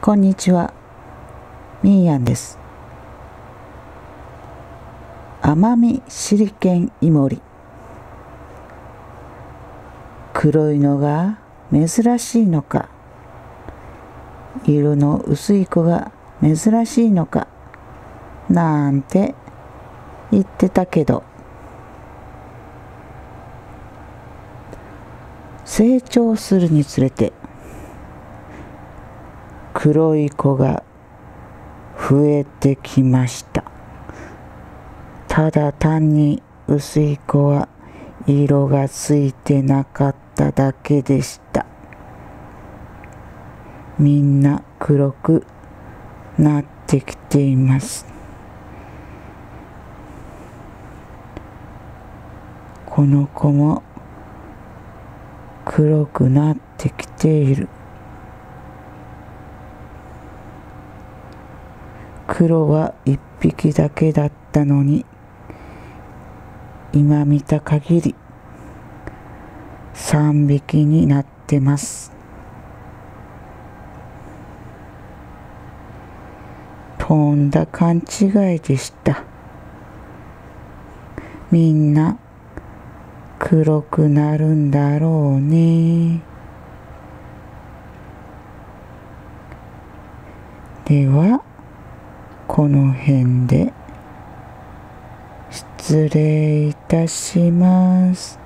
こんにちは、みーやんです。奄美シリケンイモリ。黒いのが珍しいのか、色の薄い子が珍しいのか、なんて言ってたけど、成長するにつれて、黒い子が増えてきました。ただ単に薄い子は色がついてなかっただけでした。みんな黒くなってきています。この子も黒くなってきている。黒は一匹だけだったのに、今見た限り3匹になってます。とんだ勘違いでした。みんな黒くなるんだろうね。ではこの辺で失礼いたします。